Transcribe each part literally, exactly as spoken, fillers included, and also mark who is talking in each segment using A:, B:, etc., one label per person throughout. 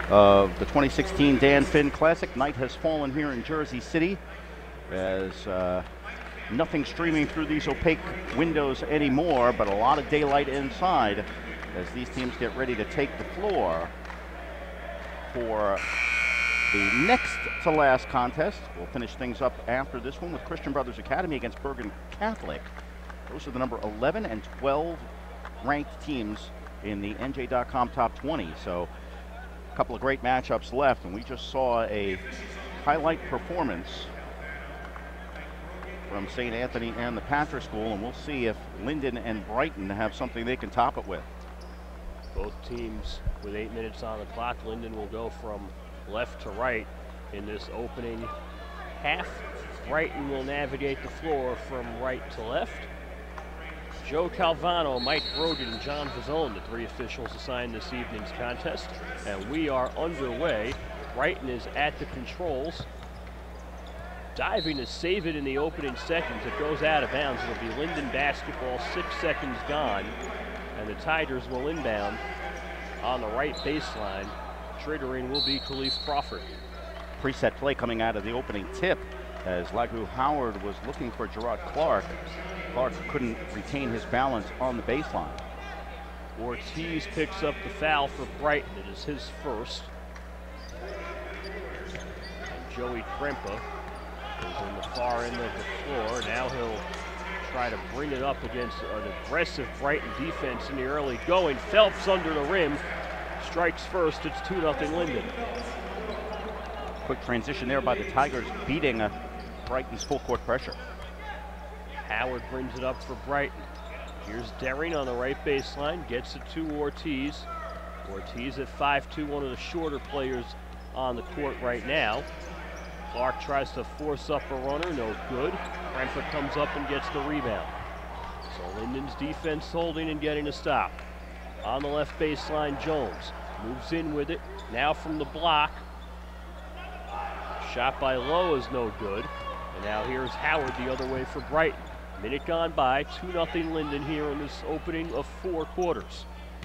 A: of the twenty sixteen Dan Finn Classic. Night has fallen here in Jersey City as uh, nothing streaming through these opaque windows anymore, but a lot of daylight inside as these teams get ready to take the floor for the next to last contest. We'll finish things up after this one with Christian Brothers Academy against Bergen Catholic. Those are the number eleven and twelve ranked teams in the N J dot com top twenty. So a couple of great matchups left, and we just saw a highlight performance from Saint Anthony and the Patrick School, and we'll see if Linden and Brighton have something they can top it with.
B: Both teams with eight minutes on the clock. Linden will go from left to right in this opening half. Brighton will navigate the floor from right to left. Joe Calvano, Mike Brogan, and John Vazone, the three officials assigned this evening's contest. And we are underway. Brighton is at the controls, diving to save it in the opening seconds. It goes out of bounds. It'll be Linden basketball, six seconds gone. And the Tigers will inbound on the right baseline. Triggering will be Khalif Crawford.
A: Preset play coming out of the opening tip as Lagu Howard was looking for Gerard Clark. Clark couldn't retain his balance on the baseline.
B: Ortiz picks up the foul for Brighton. It is his first. And Joey Krempa is in the far end of the floor. Now he'll try to bring it up against an aggressive Brighton defense in the early going. Phelps under the rim. Strikes first. It's two nothing Linden.
A: Quick transition there by the Tigers, beating uh, Brighton's full court pressure.
B: Howard brings it up for Brighton. Here's Dering on the right baseline, gets it to Ortiz. Ortiz at five two, one of the shorter players on the court right now. Clark tries to force up a runner, no good. Krempa comes up and gets the rebound. So Linden's defense holding and getting a stop. On the left baseline, Jones moves in with it. Now from the block. Shot by Lowe is no good. And now here's Howard the other way for Brighton. Minute gone by, two nothing Linden here in this opening of four quarters.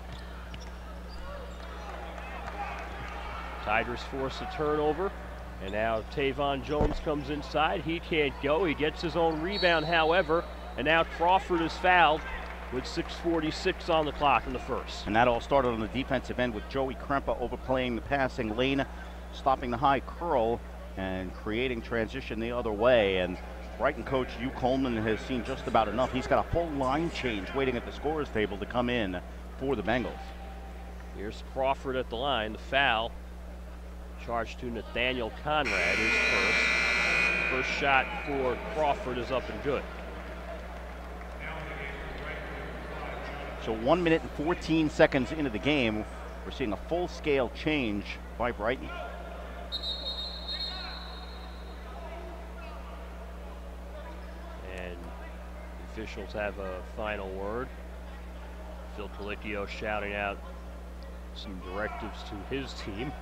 B: Tigers force a turnover. And now Tavon Jones comes inside. He can't go. He gets his own rebound, however. And now Crawford is fouled with six forty-six on the clock in the first.
A: And that all started on the defensive end with Joey Krempa overplaying the passing lane, stopping the high curl, and creating transition the other way. And Brighton coach Hugh Coleman has seen just about enough. He's got a full line change waiting at the scorer's table to come in for the Bengals.
B: Here's Crawford at the line. The foul charged to Nathaniel Conrad, his first. First shot for Crawford is up and good.
A: So one minute and fourteen seconds into the game, we're seeing a full-scale change by Brighton.
B: And the officials have a final word. Phil Colicchio shouting out some directives to his team.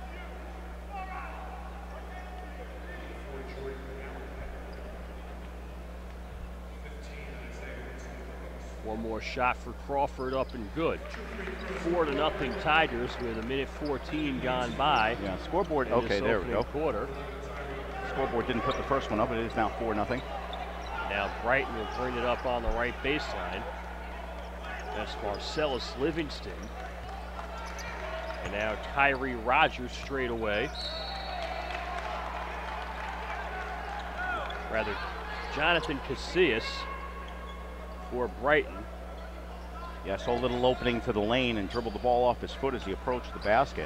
B: One more shot for Crawford, up and good. Four to nothing Tigers with a minute fourteen gone by.
A: Yeah, scoreboard. Okay, there we go.
B: Quarter.
A: Scoreboard didn't put the first one up. It is now four nothing.
B: Now Brighton will bring it up on the right baseline. That's Marcellus Livingston. And now Kyrie Rogers straight away. Rather, Jonathan Casillas for Brighton.
A: Yeah, saw a little opening to the lane and dribbled the ball off his foot as he approached the basket.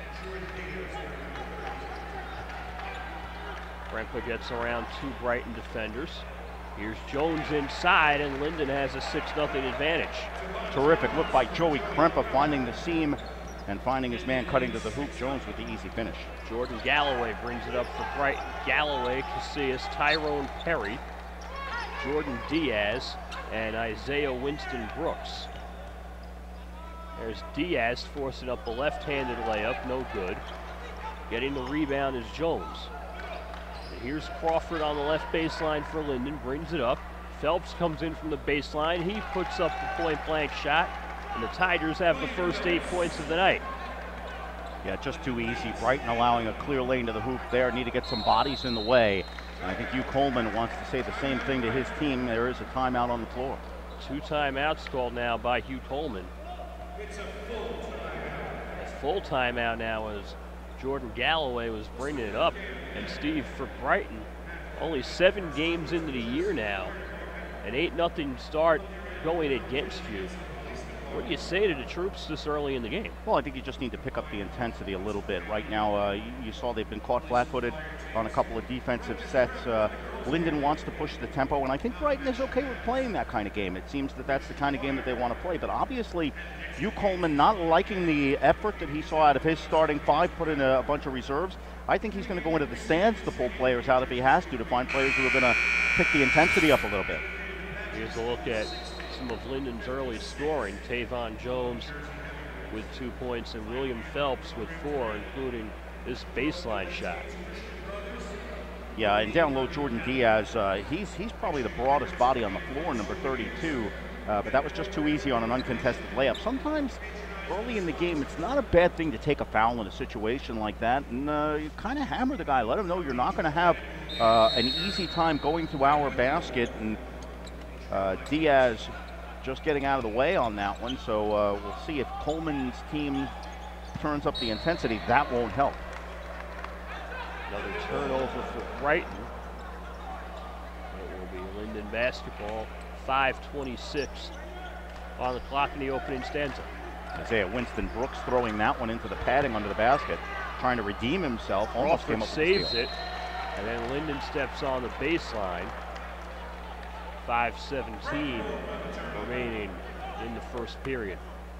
B: Krempa gets around two Brighton defenders. Here's Jones inside, and Linden has a six nothing advantage.
A: Terrific look by Joey Krempa, finding the seam and finding his man cutting to the hoop. Jones with the easy finish.
B: Jordan Galloway brings it up for Brighton. Galloway, Casillas, Tyrone Perry, Jordan Diaz, and Isaiah Winston Brooks. There's Diaz forcing up a left-handed layup, no good. Getting the rebound is Jones. And here's Crawford on the left baseline for Linden, brings it up. Phelps comes in from the baseline. He puts up the point-blank shot, and the Tigers have the first eight points of the night.
A: Yeah, just too easy. Brighton allowing a clear lane to the hoop there. Need to get some bodies in the way. And I think Hugh Coleman wants to say the same thing to his team. There is a timeout on the floor.
B: Two timeouts called now by Hugh Coleman. A full timeout now as Jordan Galloway was bringing it up. And Steve, for Brighton, only seven games into the year now, an eight nothing start going against you. What do you say to the troops this early in the game?
A: Well, I think you just need to pick up the intensity a little bit. Right now, uh, you, you saw they've been caught flat-footed on a couple of defensive sets. Uh, Linden wants to push the tempo, and I think Brighton is okay with playing that kind of game. It seems that that's the kind of game that they want to play. But obviously, Hugh Coleman not liking the effort that he saw out of his starting five, put in a, a bunch of reserves. I think he's going to go into the stands to pull players out if he has to, to find players who are going to pick the intensity up a little bit.
B: Here's a look at some of Linden's early scoring. Tavon Jones with two points and William Phelps with four, including this baseline shot.
A: Yeah, and down low, Jordan Diaz, uh, he's, he's probably the broadest body on the floor, number thirty-two, uh, but that was just too easy on an uncontested layup. Sometimes early in the game, it's not a bad thing to take a foul in a situation like that, and uh, you kind of hammer the guy, let him know you're not going to have uh, an easy time going to our basket, and uh, Diaz just getting out of the way on that one, so uh, we'll see if Coleman's team turns up the intensity. That won't help.
B: Another turnover for Brighton. It will be Linden basketball. five twenty-six on the clock in the opening stanza.
A: Isaiah Winston Brooks throwing that one into the padding under the basket, trying to redeem himself. Almost came up with a
B: saves
A: steal.
B: it, and then Linden steps on the baseline. five seventeen remaining in the first period.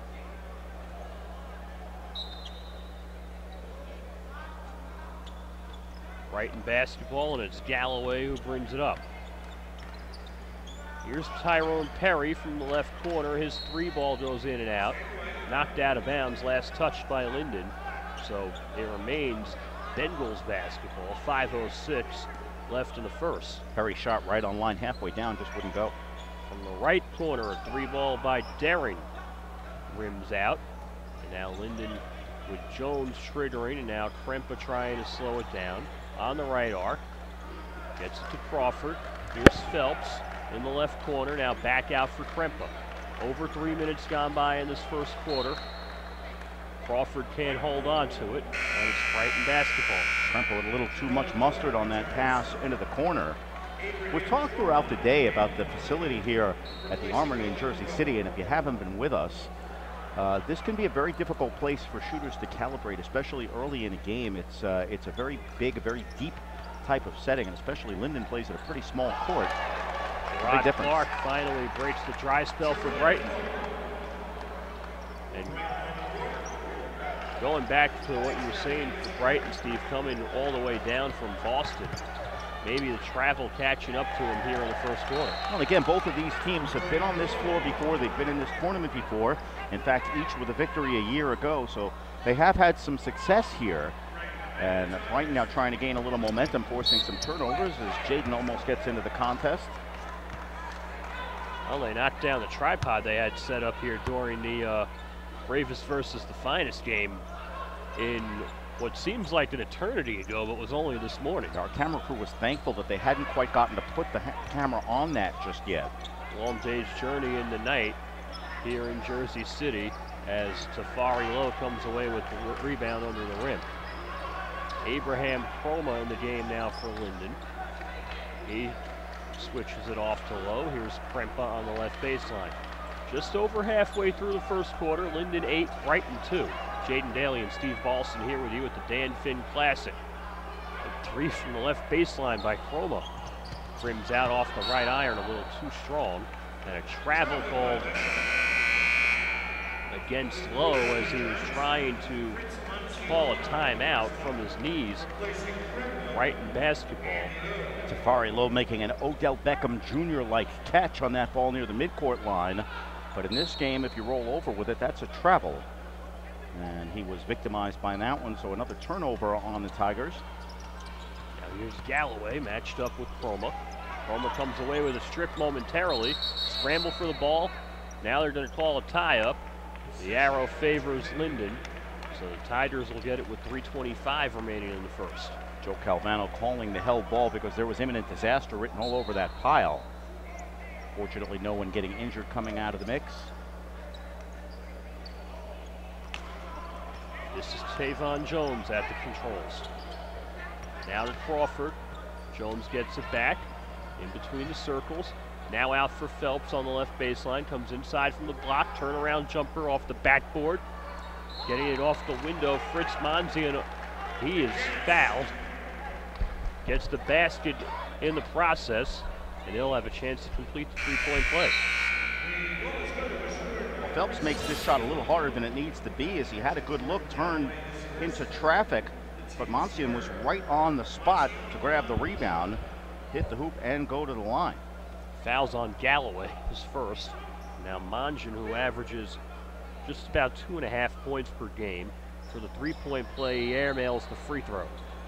B: Brighton basketball, and it's Galloway who brings it up. Here's Tyrone Perry from the left corner. His three ball goes in and out. Knocked out of bounds, last touched by Linden. So it remains Bengals basketball. five oh six left in the first.
A: Perry shot right on line, halfway down, just wouldn't go.
B: From the right corner, a three ball by Daring. Rims out. And now Linden with Jones triggering, and now Krempa trying to slow it down. On the right arc. Gets it to Crawford. Here's Phelps in the left corner. Now back out for Krempa. Over three minutes gone by in this first quarter. Crawford can't hold on to it, and it's Brighton basketball.
A: Krempa with a little too much mustard on that pass into the corner. We've talked throughout the day about the facility here at the Armory in Jersey City, and if you haven't been with us, uh, this can be a very difficult place for shooters to calibrate, especially early in a game. It's, uh, it's a very big, a very deep type of setting, and especially Linden plays at a pretty small court.
B: Rod Clark finally breaks the dry spell for Brighton. And going back to what you were saying for Brighton, Steve, coming all the way down from Boston, maybe the travel catching up to him here in the first quarter.
A: Well, again, both of these teams have been on this floor before. They've been in this tournament before. In fact, each with a victory a year ago. So they have had some success here. And Brighton now trying to gain a little momentum, forcing some turnovers as Jaden almost gets into the contest.
B: Well, they knocked down the tripod they had set up here during the uh, Bravest versus the Finest game in what seems like an eternity ago, but was only this morning.
A: Our camera crew was thankful that they hadn't quite gotten to put the camera on that just yet.
B: Long day's journey in the night here in Jersey City as Tafari Lowe comes away with the rebound under the rim. Abraham Chroma in the game now for Linden. He switches it off to Lowe. Here's Krempa on the left baseline. Just over halfway through the first quarter, Linden eight, Brighton two. Jaden Daly and Steve Balson here with you at the Dan Finn Classic. A three from the left baseline by Chroma. Rims out off the right iron, a little too strong. And a travel called against Lowe as he was trying to call a timeout from his knees. Brighton basketball.
A: Tafari Lowe making an Odell Beckham Junior-like catch on that ball near the midcourt line. But in this game, if you roll over with it, that's a travel. And he was victimized by that one, so another turnover on the Tigers.
B: Now here's Galloway matched up with Chroma. Chroma comes away with a strip momentarily. Scramble for the ball. Now they're going to call a tie-up. The arrow favors Linden. So the Tigers will get it with three twenty-five remaining in the first.
A: Joe Calvano calling the held ball because there was imminent disaster written all over that pile. Fortunately, no one getting injured coming out of the mix.
B: This is Tavon Jones at the controls. Now to Crawford. Jones gets it back in between the circles. Now out for Phelps on the left baseline. Comes inside from the block. Turnaround jumper off the backboard. Getting it off the window. Fritz Monzi, and he is fouled. Gets the basket in the process, and he'll have a chance to complete the three-point play.
A: Well, Phelps makes this shot a little harder than it needs to be, as he had a good look, turned into traffic, but Monsian was right on the spot to grab the rebound, hit the hoop, and go to the line.
B: Fouls on Galloway, his first. Now Mongeon, who averages just about two and a half points per game. For the three-point play, he airmails the free throw.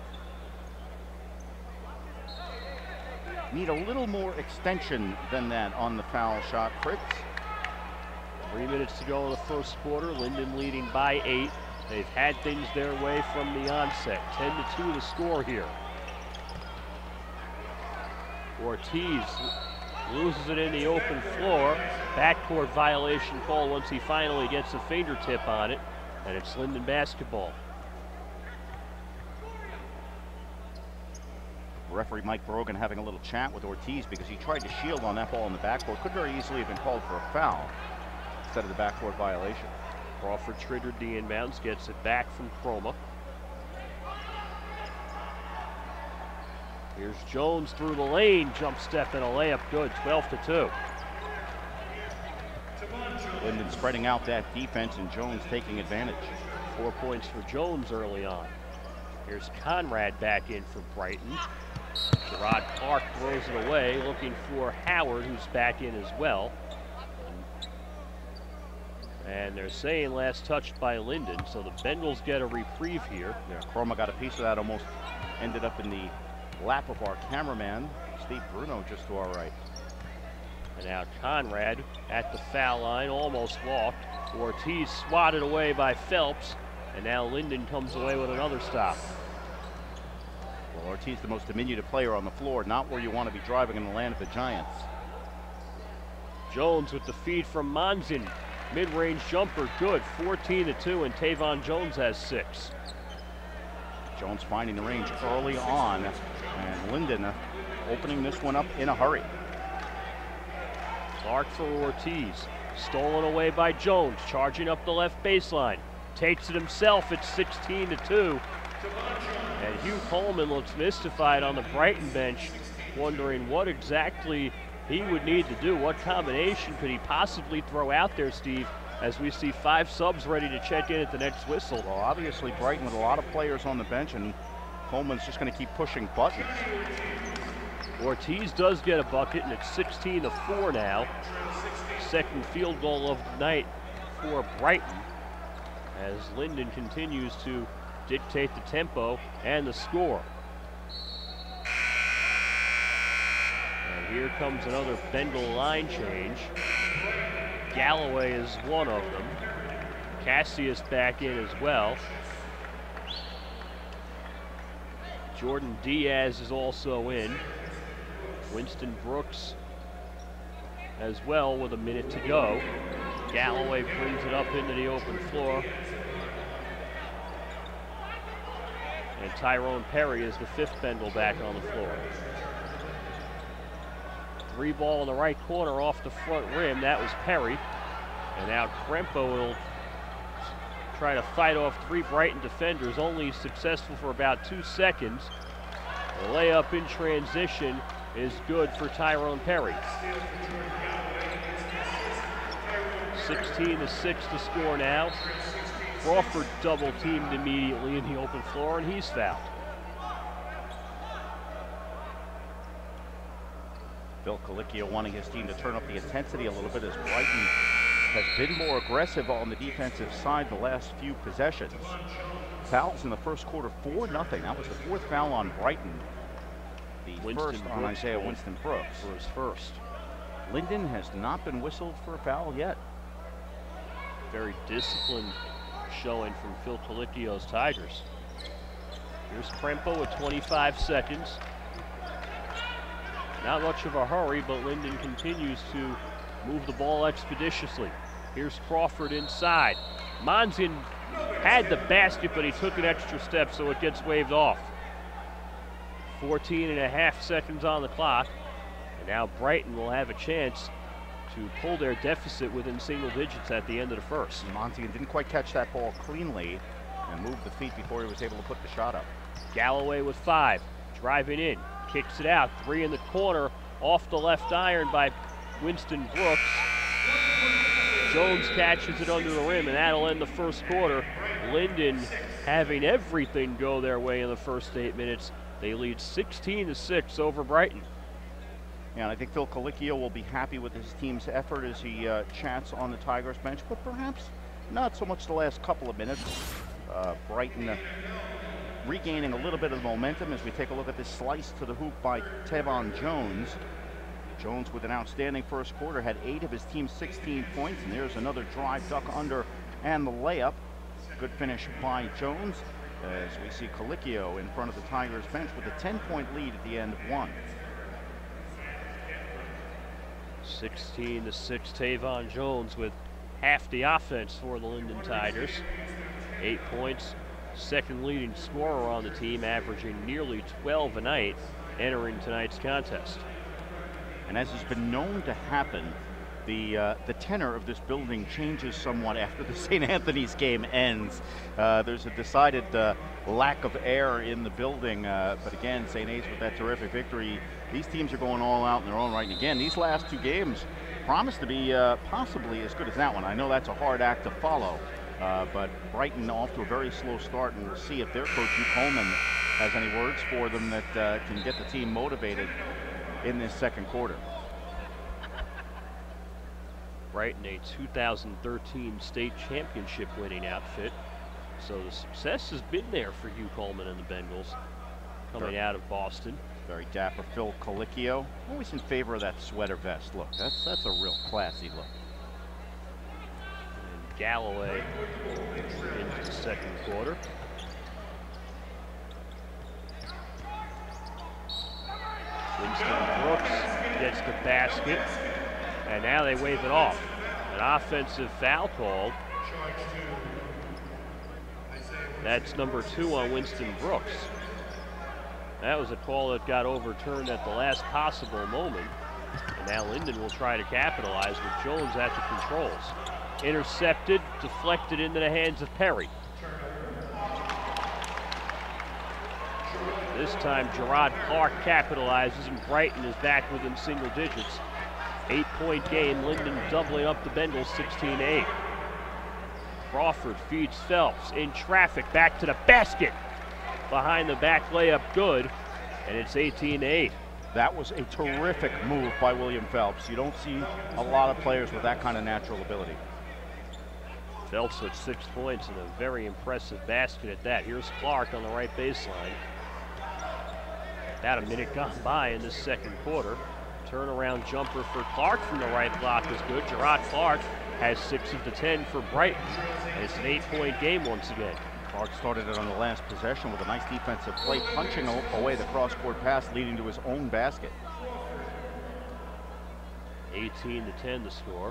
A: Need a little more extension than that on the foul shot, Fritz.
B: Three minutes to go in the first quarter. Linden leading by eight. They've had things their way from the onset. ten to two the score here. Ortiz loses it in the open floor. Backcourt violation call once he finally gets a fingertip on it, and it's Linden basketball.
A: Referee Mike Brogan having a little chat with Ortiz because he tried to shield on that ball in the backcourt. Could very easily have been called for a foul instead of the backcourt violation.
B: Crawford triggered the inbounds, gets it back from Chroma. Here's Jones through the lane, jump step and a layup good, twelve to two.
A: Linden spreading out that defense and Jones taking advantage.
B: Four points for Jones early on. Here's Conrad back in for Brighton. Gerard Clark throws it away, looking for Howard, who's back in as well. And they're saying last touched by Linden, so the Bengals get a reprieve here.
A: Yeah, Chroma got a piece of that, almost ended up in the lap of our cameraman, Steve Bruno, just to our right.
B: And now Conrad at the foul line, almost walked. Ortiz swatted away by Phelps, and now Linden comes away with another stop.
A: Well, Ortiz, the most diminutive player on the floor, not where you want to be driving in the land of the Giants.
B: Jones with the feed from Monzin. Mid-range jumper, good, fourteen to two, and Tavon Jones has six.
A: Jones finding the range early on, and Linden opening this one up in a hurry.
B: Clark for Ortiz, stolen away by Jones, charging up the left baseline. Takes it himself, it's sixteen to two. And Hugh Coleman looks mystified on the Brighton bench, wondering what exactly he would need to do. What combination could he possibly throw out there, Steve, as we see five subs ready to check in at the next whistle?
A: Well, obviously Brighton with a lot of players on the bench, and Coleman's just going to keep pushing buttons.
B: Ortiz does get a bucket, and it's sixteen to four now. Second field goal of the night for Brighton, as Linden continues to dictate the tempo and the score. And here comes another Bengal line change. Galloway is one of them. Cassius back in as well. Jordan Diaz is also in. Winston Brooks as well with a minute to go. Galloway brings it up into the open floor. And Tyrone Perry is the fifth Bengal back on the floor. Three ball in the right corner off the front rim. That was Perry. And now Krempo will try to fight off three Brighton defenders, only successful for about two seconds. The layup in transition is good for Tyrone Perry. sixteen to six to score now. Crawford double teamed immediately in the open floor, and he's fouled.
A: Bill Colicchio wanting his team to turn up the intensity a little bit, as Brighton has been more aggressive on the defensive side the last few possessions. Fouls in the first quarter, four nothing. That was the fourth foul on Brighton. The
B: Winston
A: first on
B: Brooks
A: Isaiah Winston Brooks.
B: For his first.
A: Linden has not been whistled for a foul yet.
B: Very disciplined showing from Phil Colicchio's Tigers. Here's Prempo with twenty-five seconds. Not much of a hurry, but Linden continues to move the ball expeditiously. Here's Crawford inside. Monzian had the basket, but he took an extra step, so it gets waved off. fourteen and a half seconds on the clock. And now Brighton will have a chance to pull their deficit within single digits at the end of the first.
A: Monzian didn't quite catch that ball cleanly and moved the feet before he was able to put the shot up.
B: Galloway with five, driving in, kicks it out, three in the corner, off the left iron by Winston Brooks. Jones catches it under the rim, and that'll end the first quarter. Linden having everything go their way in the first eight minutes. They lead sixteen to six over Brighton.
A: Yeah, and I think Phil Colicchio will be happy with his team's effort as he uh, chats on the Tigers bench, but perhaps not so much the last couple of minutes. Uh, Brighton uh, regaining a little bit of momentum as we take a look at this slice to the hoop by Tevon Jones. Jones with an outstanding first quarter, had eight of his team's sixteen points, and there's another drive, duck under, and the layup. Good finish by Jones as we see Colicchio in front of the Tigers bench with a ten-point lead at the end of one.
B: sixteen to six, Tavon Jones with half the offense for the Linden Tigers. Eight points, second leading scorer on the team, averaging nearly twelve a night entering tonight's contest.
A: And as has been known to happen, the uh, the tenor of this building changes somewhat after the Saint Anthony's game ends. Uh, there's a decided uh, lack of air in the building, uh, but again, Saint A's with that terrific victory. These teams are going all out in their own right, and again, these last two games promise to be uh, possibly as good as that one. I know that's a hard act to follow, uh, but Brighton off to a very slow start, and we'll see if their coach, Hugh Coleman, has any words for them that uh, can get the team motivated in this second quarter.
B: Brighton, a two thousand thirteen state championship winning outfit. So the success has been there for Hugh Coleman and the Bengals coming
A: Very,
B: out of Boston.
A: Very dapper Phil Colicchio. Always in favor of that sweater vest look. That's, that's a real classy look.
B: And Galloway into the second quarter. Winston Brooks gets the basket, and now they wave it off. An offensive foul called. That's number two on Winston Brooks. That was a call that got overturned at the last possible moment. And now Linden will try to capitalize with Jones at the controls. Intercepted, deflected into the hands of Perry. This time Gerard Clark capitalizes, and Brighton is back within single digits. Eight-point game, Linden doubling up the Bengals sixteen to eight. Crawford feeds Phelps in traffic, back to the basket. Behind the back layup, good, and it's eighteen to eight.
A: That was a terrific move by William Phelps. You don't see a lot of players with that kind of natural ability.
B: Phelps with six points and a very impressive basket at that. Here's Clark on the right baseline. About a minute gone by in this second quarter. Turnaround jumper for Clark from the right block is good. Gerard Clark has six of the ten for Brighton. And it's an eight-point game once again.
A: Clark started it on the last possession with a nice defensive play, punching away the cross-court pass, leading to his own basket.
B: eighteen to ten the score.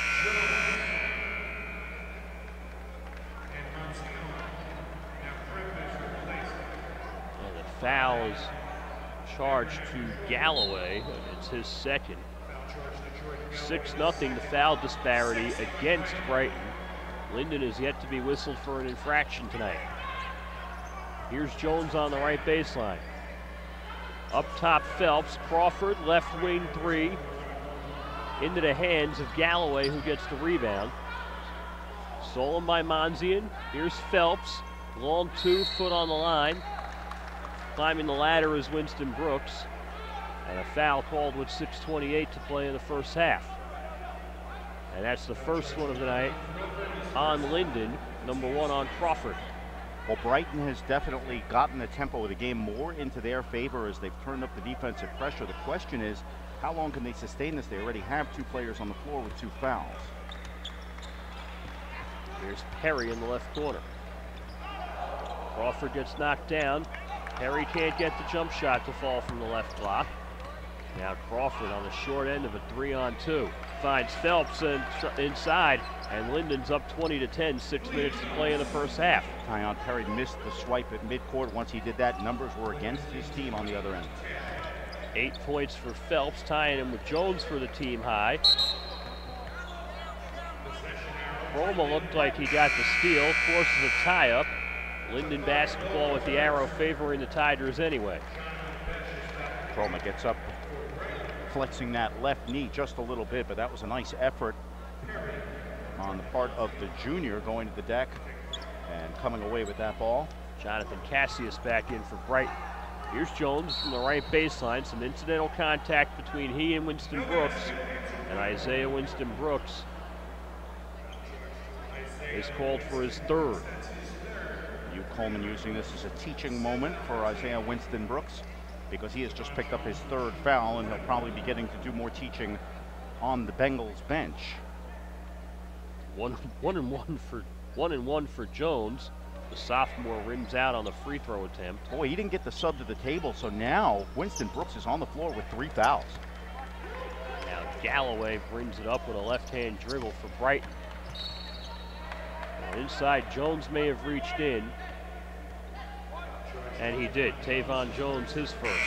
B: And the foul is charged to Galloway. It's his second. six nothing, the foul disparity against Brighton. Linden is yet to be whistled for an infraction tonight. Here's Jones on the right baseline. Up top, Phelps. Crawford, left wing three. Into the hands of Galloway, who gets the rebound. Stolen by Monzian. Here's Phelps. Long two, foot on the line. Climbing the ladder is Winston Brooks. And a foul called with six twenty-eight to play in the first half. And that's the first one of the night on Linden, number one on Crawford.
A: Well, Brighton has definitely gotten the tempo of the game more into their favor as they've turned up the defensive pressure. The question is, how long can they sustain this? They already have two players on the floor with two fouls.
B: Here's Perry in the left corner. Crawford gets knocked down. Perry can't get the jump shot to fall from the left block. Now Crawford on the short end of a three on two. Finds Phelps in, inside, and Linden's up twenty to ten, six minutes to play in the first half.
A: Tyon Perry missed the swipe at midcourt. Once he did that, numbers were against his team on the other end.
B: Eight points for Phelps, tying him with Jones for the team high. Roma looked like he got the steal, forces a tie-up. Linden basketball with the arrow favoring the Tigers anyway.
A: Roma gets up, flexing that left knee just a little bit, but that was a nice effort on the part of the junior going to the deck and coming away with that ball.
B: Jonathan Cassius back in for Brighton. Here's Jones from the right baseline. Some incidental contact between he and Winston Brooks, and Isaiah Winston Brooks is called for his third.
A: Hugh Coleman using this as a teaching moment for Isaiah Winston Brooks, because he has just picked up his third foul, and he'll probably be getting to do more teaching on the Bengals bench.
B: One, one and one for one and one for Jones. The sophomore rims out on the free throw attempt.
A: Boy, he didn't get the sub to the table, so now Winston Brooks is on the floor with three fouls.
B: Now Galloway brings it up with a left-hand dribble for Brighton. Now inside, Jones may have reached in, and he did. Tavon Jones, his first.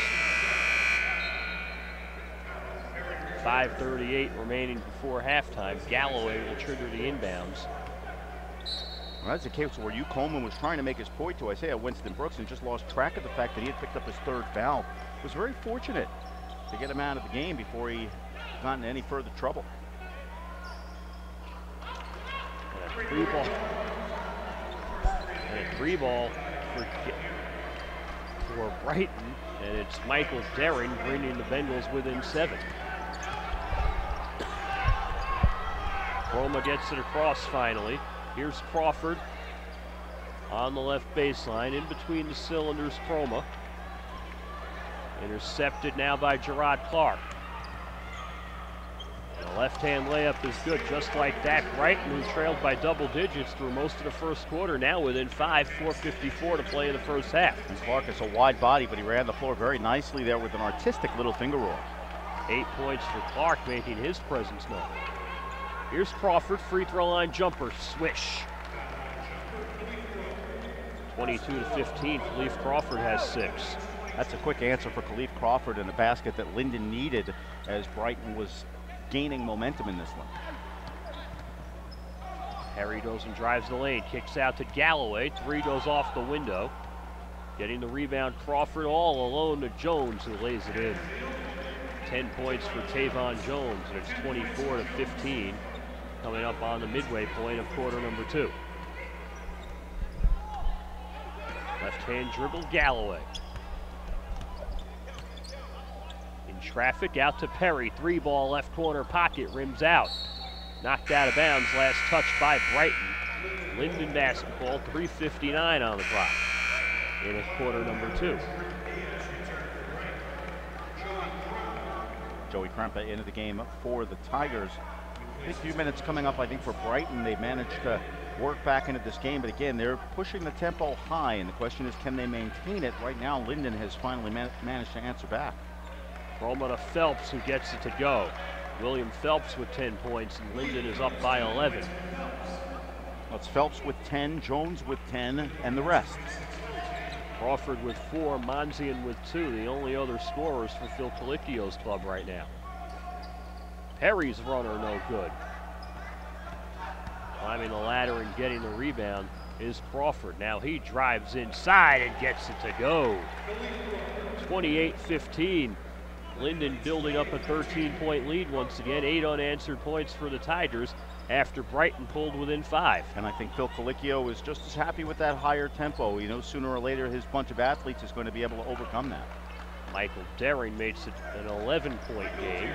B: five thirty-eight remaining before halftime. Galloway will trigger the inbounds.
A: Well, that's a case where Hugh Coleman was trying to make his point to Isaiah Winston Brooks and just lost track of the fact that he had picked up his third foul. Was very fortunate to get him out of the game before he got into any further trouble.
B: And a three ball. And a three ball for, for Brighton, and it's Michael Derring bringing the Bengals within seven. Roma gets it across finally. Here's Crawford on the left baseline, in between the cylinders, Chroma. Intercepted now by Gerard Clark. And a left-hand layup is good, just like that. Brighton, who trailed by double digits through most of the first quarter, now within five, four fifty-four to play in the first half.
A: And Clark is a wide body, but he ran the floor very nicely there with an artistic little finger roll.
B: Eight points for Clark, making his presence known. Here's Crawford, free throw line jumper, swish. twenty-two to fifteen, Khalif Crawford has six.
A: That's a quick answer for Khalif Crawford and the basket that Linden needed as Brighton was gaining momentum in this one.
B: Harry goes and drives the lane, kicks out to Galloway, three goes off the window. Getting the rebound, Crawford all alone to Jones, who lays it in. ten points for Tavon Jones, and it's twenty-four to fifteen. Coming up on the midway point of quarter number two. Left-hand dribble, Galloway. In traffic, out to Perry. Three ball left corner pocket, rims out. Knocked out of bounds, last touch by Brighton. Linden basketball, three fifty-nine on the clock in a quarter number two.
A: Joey Krempa into the game for the Tigers. A few minutes coming up, I think, for Brighton. They've managed to work back into this game, but again, they're pushing the tempo high, and the question is, can they maintain it? Right now, Linden has finally man managed to answer back.
B: Roma to Phelps, who gets it to go. William Phelps with ten points, and Linden is up by eleven.
A: That's Phelps with ten, Jones with ten, and the rest.
B: Crawford with four, Monzian with two, the only other scorers for Phil Colicchio's club right now. Perry's runner no good. Climbing the ladder and getting the rebound is Crawford. Now he drives inside and gets it to go. twenty-eight fifteen. Linden building up a thirteen point lead once again. Eight unanswered points for the Tigers after Brighton pulled within five.
A: And I think Phil Colicchio is just as happy with that higher tempo. You know, sooner or later his bunch of athletes is going to be able to overcome that.
B: Michael Derring makes it an eleven point game.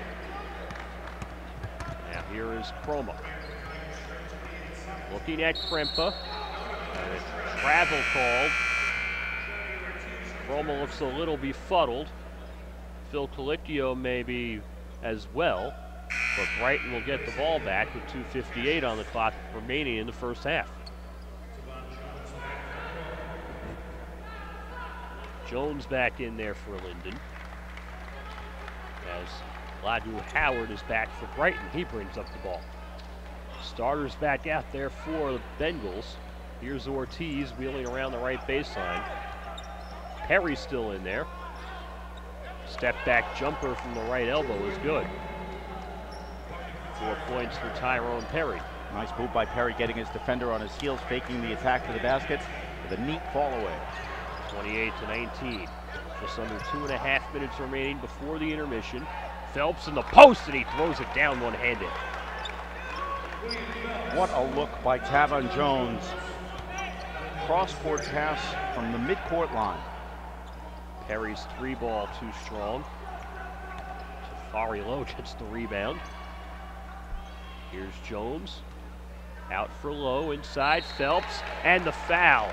B: Now here is Chroma. Looking at Krempa. And a travel called. Chroma looks a little befuddled. Phil Colicchio maybe as well. but Brighton will get the ball back with two fifty-eight on the clock remaining in the first half. Jones back in there for Linden. As Ladu Howard is back for Brighton, he brings up the ball. Starters back out there for the Bengals. Here's Ortiz wheeling around the right baseline. Perry's still in there. Step back jumper from the right elbow is good. Four points for Tyrone Perry.
A: Nice move by Perry, getting his defender on his heels, faking the attack to the basket with a neat fall away.
B: twenty-eight to nineteen. Just under two and a half minutes remaining before the intermission. Phelps in the post, and he throws it down one-handed.
A: What a look by Tavon Jones. Cross-court pass from the midcourt line.
B: Perry's three ball too strong. Tafari Lowe gets the rebound. Here's Jones. Out for Lowe, inside Phelps, and the foul.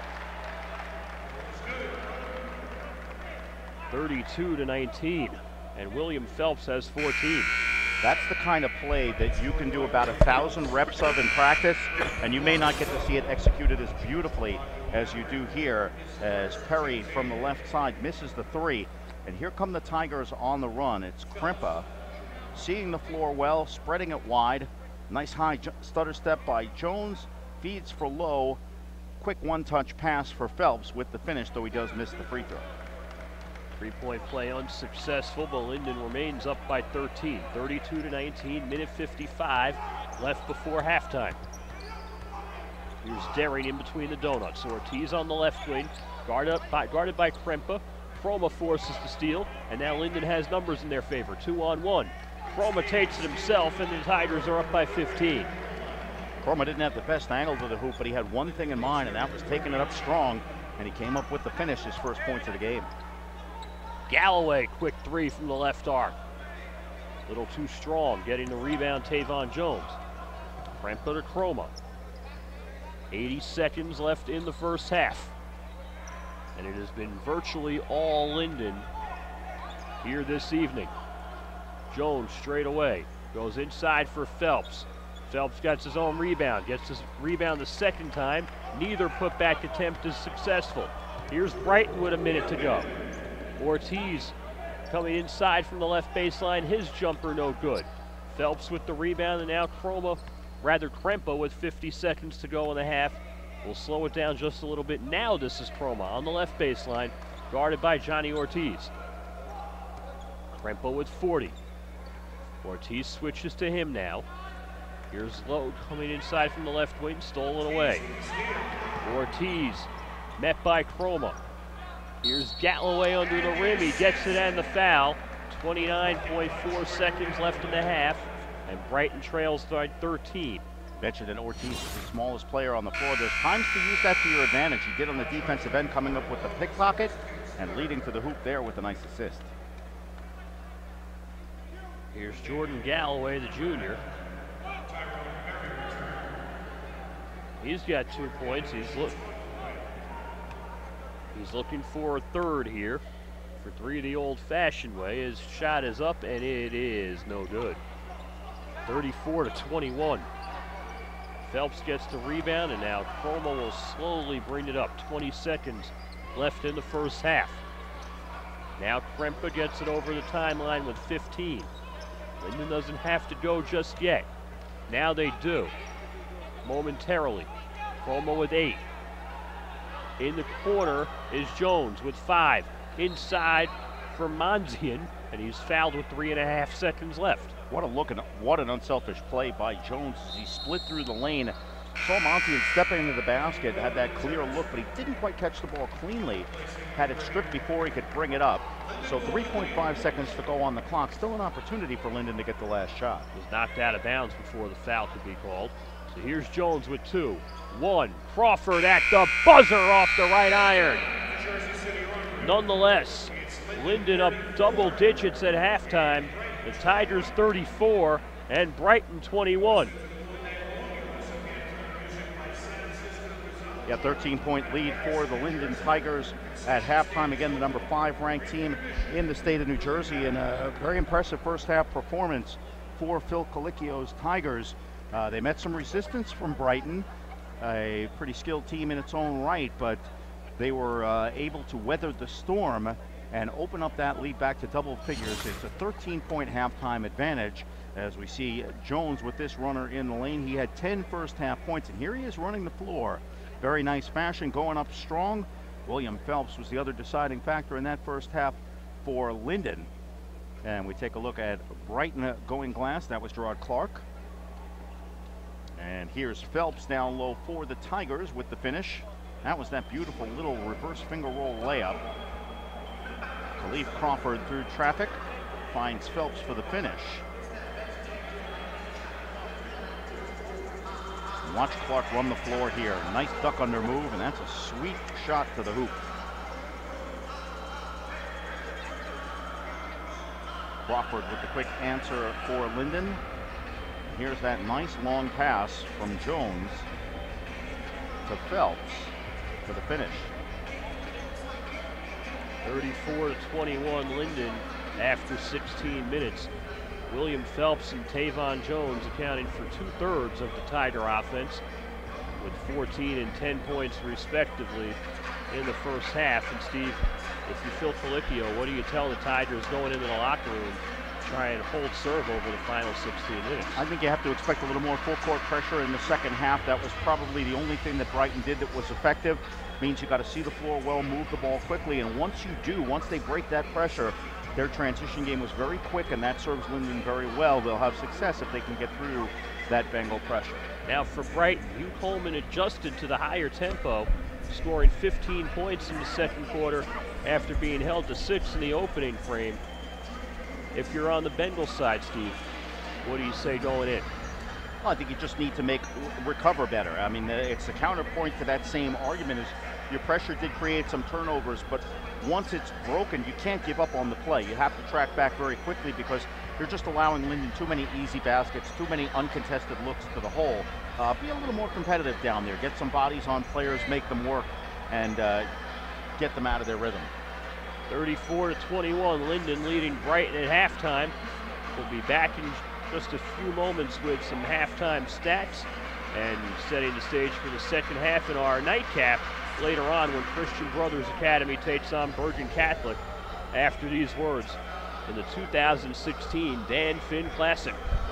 B: thirty-two to nineteen, and William Phelps has fourteen.
A: That's the kind of play that you can do about a thousand reps of in practice, and you may not get to see it executed as beautifully as you do here, as Perry from the left side misses the three. And here come the Tigers on the run. It's Krempa seeing the floor well, spreading it wide. Nice high stutter step by Jones, feeds for Lowe. Quick one-touch pass for Phelps with the finish, though he does miss the free throw.
B: Three-point play unsuccessful, but Linden remains up by thirteen. thirty-two to nineteen, minute fifty-five left before halftime. Here's Daring in between the donuts. Ortiz on the left wing, guarded by, guarded by Krempa. Chroma forces the steal, and now Linden has numbers in their favor. Two on one. Chroma takes it himself, and the Tigers are up by fifteen.
A: Chroma didn't have the best angle to the hoop, but he had one thing in mind, and that was taking it up strong, and he came up with the finish, his first points of the game.
B: Galloway, quick three from the left arc. Little too strong, getting the rebound, Tavon Jones. Krempa to Chroma. eighty seconds left in the first half. And it has been virtually all Linden here this evening. Jones straight away, goes inside for Phelps. Phelps gets his own rebound, gets his rebound the second time. Neither putback attempt is successful. Here's Brighton with a minute to go. Ortiz coming inside from the left baseline, his jumper no good. Phelps with the rebound, and now Chroma, rather Krempa with fifty seconds to go in the half. We'll slow it down just a little bit. Now this is Chroma on the left baseline, guarded by Johnny Ortiz. Krempa with forty. Ortiz switches to him now. Here's Lowe coming inside from the left wing, stolen away. Ortiz met by Chroma. Here's Galloway under the rim, he gets it and the foul. twenty-nine point four seconds left in the half, and Brighton trails by thirteen.
A: Mentioned that Ortiz is the smallest player on the floor. There's times to use that to your advantage. He did on the defensive end, coming up with the pickpocket and leading to the hoop there with a nice assist.
B: Here's Jordan Galloway, the junior. He's got two points. He's look. He's looking for a third here for three the old-fashioned way. His shot is up, and it is no good. thirty-four to twenty-one. Phelps gets the rebound, and now Chroma will slowly bring it up. twenty seconds left in the first half. Now Krempa gets it over the timeline with fifteen. Linden doesn't have to go just yet. Now they do, momentarily. Chroma with eight. In the corner is Jones with five. Inside for Monzian, and he's fouled with three and a half seconds left.
A: What a look and what an unselfish play by Jones as he split through the lane. Saw Monzian stepping into the basket, had that clear look, but he didn't quite catch the ball cleanly. Had it stripped before he could bring it up. So three point five seconds to go on the clock. Still an opportunity for Linden to get the last shot.
B: Was knocked out of bounds before the foul could be called. So here's Jones with two. One, Crawford at the buzzer off the right iron. Nonetheless, Linden up double digits at halftime. The Tigers thirty-four and Brighton twenty-one.
A: Yeah, thirteen point lead for the Linden Tigers at halftime. Again, the number five ranked team in the state of New Jersey, and a very impressive first half performance for Phil Colicchio's Tigers. Uh, they met some resistance from Brighton, a pretty skilled team in its own right, but they were uh, able to weather the storm and open up that lead back to double figures. It's a thirteen point halftime advantage as we see Jones with this runner in the lane. He had ten first half points, and here he is running the floor. Very nice fashion, going up strong. William Phelps was the other deciding factor in that first half for Linden. And we take a look at Brighton going glass. That was Gerard Clark. And here's Phelps down low for the Tigers with the finish. That was that beautiful little reverse finger roll layup. Khalif Crawford through traffic, finds Phelps for the finish. Watch Clark run the floor here. Nice duck under move, and that's a sweet shot to the hoop. Crawford with the quick answer for Linden. Here's that nice long pass from Jones to Phelps for the finish.
B: thirty-four to twenty-one Linden after sixteen minutes. William Phelps and Tavon Jones accounting for two-thirds of the Tiger offense with fourteen and ten points respectively in the first half. And Steve, if you Phil Colicchio, what do you tell the Tigers going into the locker room to try and hold serve over the final sixteen minutes?
A: I think you have to expect a little more full court pressure in the second half. That was probably the only thing that Brighton did that was effective. Means you got to see the floor well, move the ball quickly, and once you do, once they break that pressure, their transition game was very quick, and that serves Linden very well. They'll have success if they can get through that Bengal pressure.
B: Now for Brighton, Hugh Coleman adjusted to the higher tempo, scoring fifteen points in the second quarter after being held to six in the opening frame. If you're on the Bengal side, Steve, what do you say going in?
A: Well, I think you just need to make recover better. I mean, it's a counterpoint to that same argument is your pressure did create some turnovers, but once it's broken, you can't give up on the play. You have to track back very quickly because you're just allowing Linden too many easy baskets, too many uncontested looks to the hole. Uh, be a little more competitive down there. Get some bodies on players, make them work, and uh, get them out of their rhythm.
B: thirty-four to twenty-one, Linden leading Brighton at halftime. We'll be back in just a few moments with some halftime stats and setting the stage for the second half in our nightcap later on when Christian Brothers Academy takes on Bergen Catholic after these words in the two thousand sixteen Dan Finn Classic.